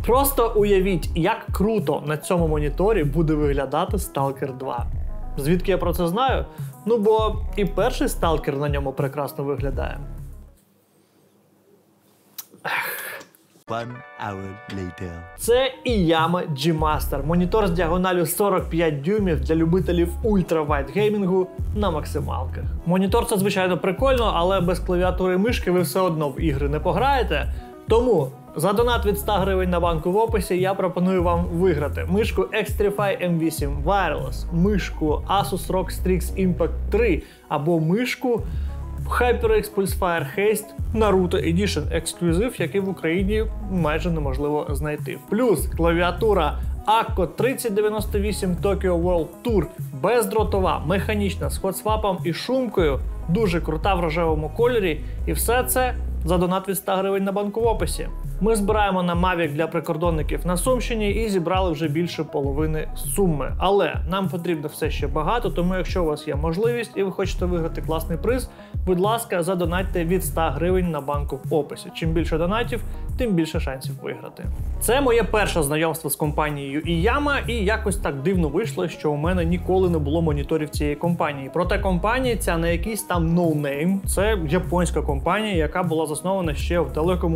Просто уявіть, як круто на цьому моніторі буде виглядати Stalker 2. Звідки я про це знаю? Ну бо і перший Stalker на ньому прекрасно виглядає. Це Iyama G-Master. Монітор з діагоналю 45 дюймів для любителів ультра-вайд-геймінгу на максималках. Монітор це, звичайно, прикольно, але без клавіатури і мишки ви все одно в ігри не пограєте. Тому за донат від 100 гривень на банку в описі я пропоную вам виграти мишку Xtrfy M8 Wireless, мишку Asus ROG Strix Impact 3 або мишку HyperX Pulsefire Haste Naruto Edition ексклюзив, який в Україні майже неможливо знайти. Плюс клавіатура Akko 3098 Tokyo World Tour, бездротова, механічна, з хотсвапом і шумкою, дуже крута в рожевому кольорі, і все це за донат від 100 гривень на банку в описі. Ми збираємо на Mavic для прикордонників на Сумщині і зібрали вже більше половини суми. Але нам потрібно все ще багато, тому якщо у вас є можливість і ви хочете виграти класний приз, будь ласка, задонатьте від 100 гривень на банку в описі. Чим більше донатів, тим більше шансів виграти. Це моє перше знайомство з компанією Iyama, і якось так дивно вийшло, що у мене ніколи не було моніторів цієї компанії. Проте компанія ця не якийсь там no-name, це японська компанія, яка була заснована ще в далекому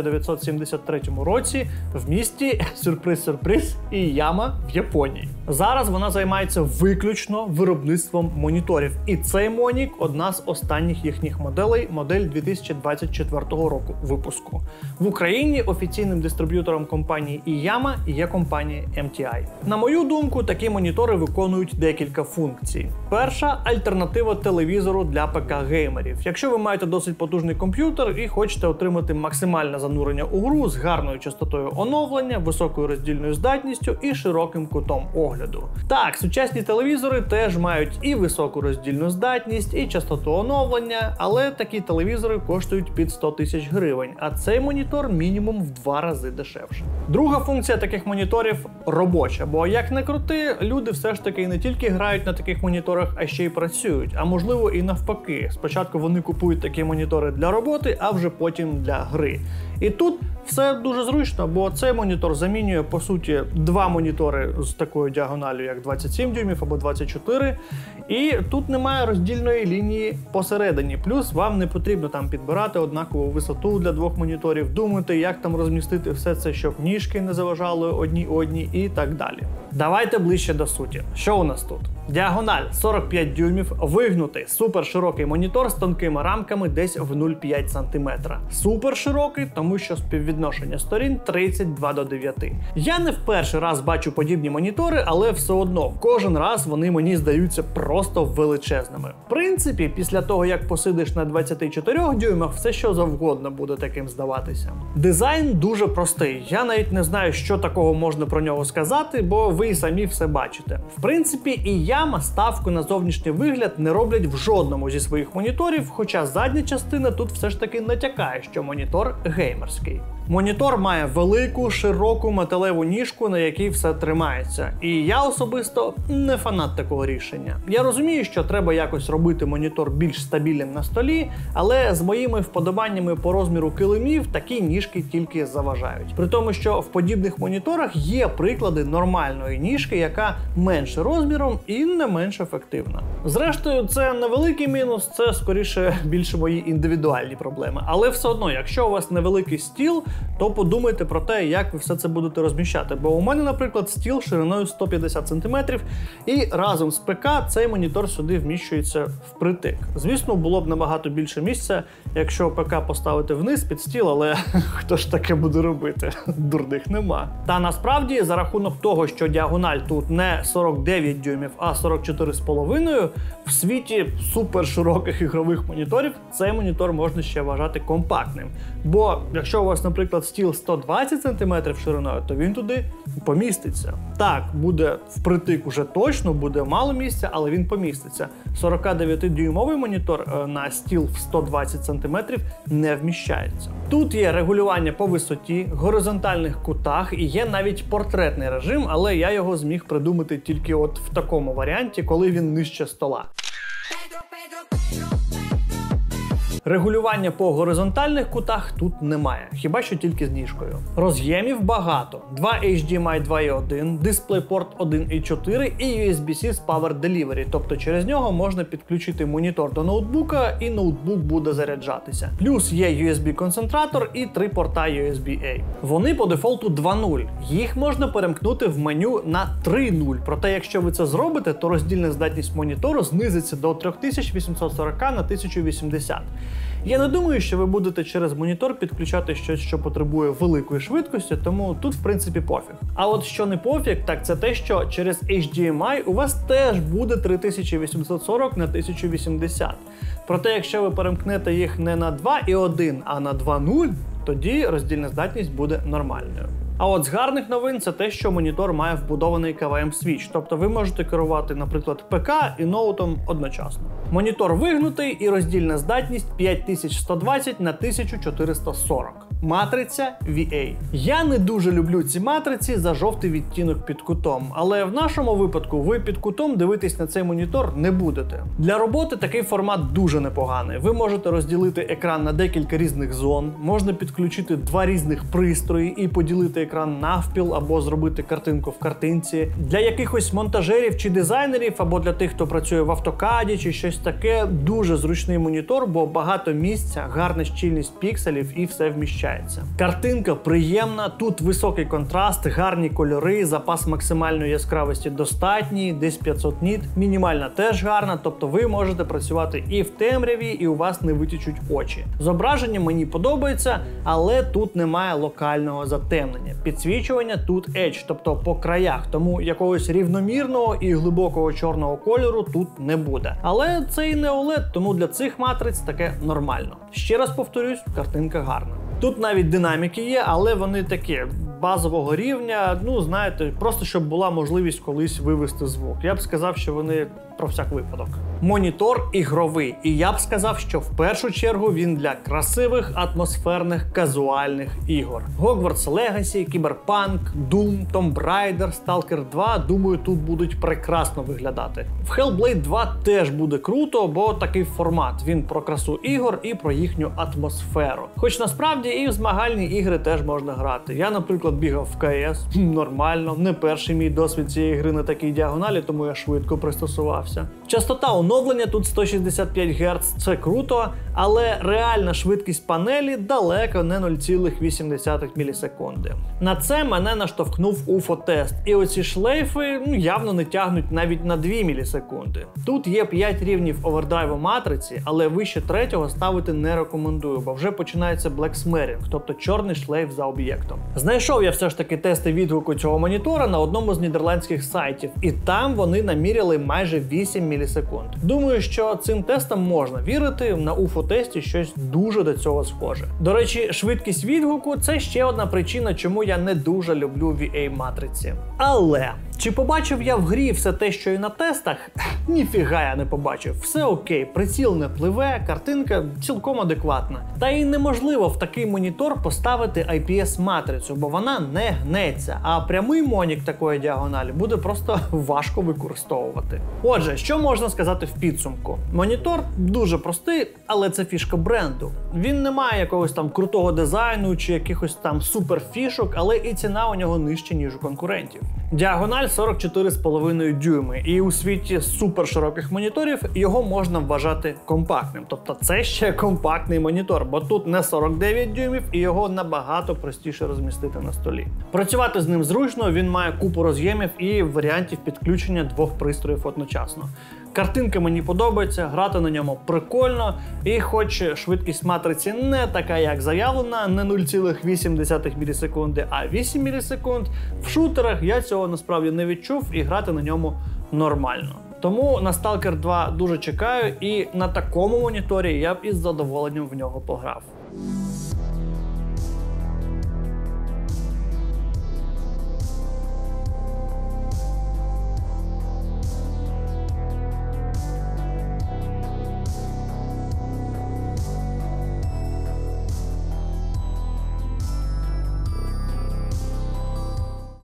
1973 році в місті, сюрприз-сюрприз, Iyama в Японії. Зараз вона займається виключно виробництвом моніторів. І цей Монік – одна з останніх їхніх моделей, модель 2024 року випуску. В Україні офіційним дистриб'ютором компанії Iyama є компанія MTI. На мою думку, такі монітори виконують декілька функцій. Перша – альтернатива телевізору для ПК-геймерів. Якщо ви маєте досить потужний комп'ютер і хочете отримати максимальне занурення у гру з гарною частотою оновлення, високою роздільною здатністю і широким кутом огляду. Так, сучасні телевізори теж мають і високу роздільну здатність, і частоту оновлення, але такі телевізори коштують під 100 тисяч гривень, а цей монітор мінімум в 2 рази дешевше. Друга функція таких моніторів – робоча, бо як не крути, люди все ж таки не тільки грають на таких моніторах, а ще й працюють, а можливо і навпаки. Спочатку вони купують такі монітори для роботи, а вже потім для гри. І тут все дуже зручно, бо цей монітор замінює, по суті, 2 монітори з такою діагоналю, як 27 дюймів або 24, і тут немає роздільної лінії посередині. Плюс вам не потрібно там підбирати однакову висоту для 2 моніторів, думати, як там розмістити все це, щоб ніжки не заважали одній і так далі. Давайте ближче до суті. Що у нас тут? Діагональ 45 дюймів, вигнутий суперширокий монітор з тонкими рамками десь в 0,5 см. Суперширокий, тому що співвідношення сторін 32:9. Я не в перший раз бачу подібні монітори, але все одно, кожен раз вони мені здаються просто величезними. В принципі, після того, як посидиш на 24 дюймах, все що завгодно буде таким здаватися. Дизайн дуже простий. Я навіть не знаю, що такого можна про нього сказати, бо ви самі все бачите. В принципі, Iyama ставку на зовнішній вигляд не роблять в жодному зі своїх моніторів, хоча задня частина тут все ж таки натякає, що монітор геймерський. Монітор має велику, широку металеву ніжку, на якій все тримається. І я особисто не фанат такого рішення. Я розумію, що треба якось робити монітор більш стабільним на столі, але з моїми вподобаннями по розміру килимів такі ніжки тільки заважають. При тому, що в подібних моніторах є приклади нормальної ніжки, яка менше розміром і не менш ефективна. Зрештою, це невеликий мінус, це скоріше більше мої індивідуальні проблеми. Але все одно, якщо у вас невеликий стіл, то подумайте про те, як ви все це будете розміщати. Бо у мене, наприклад, стіл шириною 150 см, і разом з ПК цей монітор сюди вміщується впритик. Звісно, було б набагато більше місця, якщо ПК поставити вниз під стіл, але хто ж таке буде робити? Дурних нема. Та насправді, за рахунок того, що діагональ тут не 49 дюймів, а 44,5, в світі супершироких ігрових моніторів цей монітор можна ще вважати компактним. Бо якщо у вас, наприклад, стіл 120 см шириною, то він туди поміститься. Так, буде впритик уже точно, буде мало місця, але він поміститься. 49-дюймовий монітор на стіл в 120 см не вміщається. Тут є регулювання по висоті, горизонтальних кутах і є навіть портретний режим, але я його зміг придумати тільки от в такому варіанті, коли він нижче стола. Регулювання по горизонтальних кутах тут немає, хіба що тільки з ніжкою. Роз'ємів багато. 2 HDMI 2.1, DisplayPort 1.4 і USB-C з Power Delivery, тобто через нього можна підключити монітор до ноутбука і ноутбук буде заряджатися. Плюс є USB-концентратор і 3 порта USB-A. Вони по дефолту 2.0. Їх можна перемкнути в меню на 3.0, проте якщо ви це зробите, то роздільна здатність монітору знизиться до 3840 на 1080. Я не думаю, що ви будете через монітор підключати щось, що потребує великої швидкості, тому тут в принципі пофіг. А от що не пофіг, так це те, що через HDMI у вас теж буде 3840 на 1080. Проте якщо ви перемкнете їх не на 2.1, а на 2.0, тоді роздільна здатність буде нормальною. А от з гарних новин це те, що монітор має вбудований KVM-свіч, тобто ви можете керувати, наприклад, ПК і ноутом одночасно. Монітор вигнутий і роздільна здатність 5120 на 1440. Матриця VA. Я не дуже люблю ці матриці за жовтий відтінок під кутом, але в нашому випадку ви під кутом дивитись на цей монітор не будете. Для роботи такий формат дуже непоганий. Ви можете розділити екран на декілька різних зон, можна підключити 2 різних пристрої і поділити екран навпіл або зробити картинку в картинці. Для якихось монтажерів чи дизайнерів, або для тих, хто працює в автокаді чи щось таке, дуже зручний монітор, бо багато місця, гарна щільність пікселів і все вміщає. Картинка приємна, тут високий контраст, гарні кольори, запас максимальної яскравості достатній, десь 500 ніт, мінімальна теж гарна, тобто ви можете працювати і в темряві, і у вас не витічуть очі. Зображення мені подобається, але тут немає локального затемнення. Підсвічування тут Edge, тобто по краях, тому якогось рівномірного і глибокого чорного кольору тут не буде. Але це і не OLED, тому для цих матриць таке нормально. Ще раз повторюсь, картинка гарна. Тут навіть динаміки є, але вони такі базового рівня, ну знаєте, просто щоб була можливість колись вивести звук. Я б сказав, що вони про всяк випадок. Монітор ігровий, і я б сказав, що в першу чергу він для красивих, атмосферних, казуальних ігор. Hogwarts Legacy, Cyberpunk, Doom, Tomb Raider, Stalker 2, думаю, тут будуть прекрасно виглядати. В Hellblade 2 теж буде круто, бо такий формат. Він про красу ігор і про їхню атмосферу. Хоч насправді і в змагальні ігри теж можна грати. Я, наприклад, бігав в КС, нормально, не перший мій досвід цієї гри на такій діагоналі, тому я швидко пристосувався. Частота оновлення тут 165 Гц, це круто, але реальна швидкість панелі далеко не 0,8 мілісекунди. На це мене наштовхнув UFO-тест, і оці шлейфи явно не тягнуть навіть на 2 мілісекунди. Тут є 5 рівнів овердрайву матриці, але вище 3-го ставити не рекомендую, бо вже починається blacksmearing, тобто чорний шлейф за об'єктом. Знайшов я все ж таки тести відгуку цього монітора на одному з нідерландських сайтів, і там вони наміряли майже 8 мілісекунд. Думаю, що цим тестам можна вірити, на UFO-тесті щось дуже до цього схоже. До речі, швидкість відгуку – це ще одна причина, чому я не дуже люблю VA-матриці. Але чи побачив я в грі все те, що і на тестах? Ніфіга я не побачив. Все окей, приціл не пливе, картинка цілком адекватна. Та й неможливо в такий монітор поставити IPS-матрицю, бо вона не гнеться, а прямий монік такої діагоналі буде просто важко використовувати. Отже, що можна сказати в підсумку? Монітор дуже простий, але це фішка бренду. Він не має якогось там крутого дизайну чи якихось там суперфішок, але і ціна у нього нижча, ніж у конкурентів. Діагональ 44,5 дюйми, і у світі супершироких моніторів його можна вважати компактним. Тобто це ще компактний монітор, бо тут не 49 дюймів і його набагато простіше розмістити на столі. Працювати з ним зручно, він має купу роз'ємів і варіантів підключення 2 пристроїв одночасно. Картинка мені подобається, грати на ньому прикольно, і хоч швидкість матриці не така, як заявлена, не 0,8 мілісекунди, а 8 мілісекунд, в шутерах я цього насправді не відчув і грати на ньому нормально. Тому на Stalker 2 дуже чекаю, і на такому моніторі я б із задоволенням в нього пограв.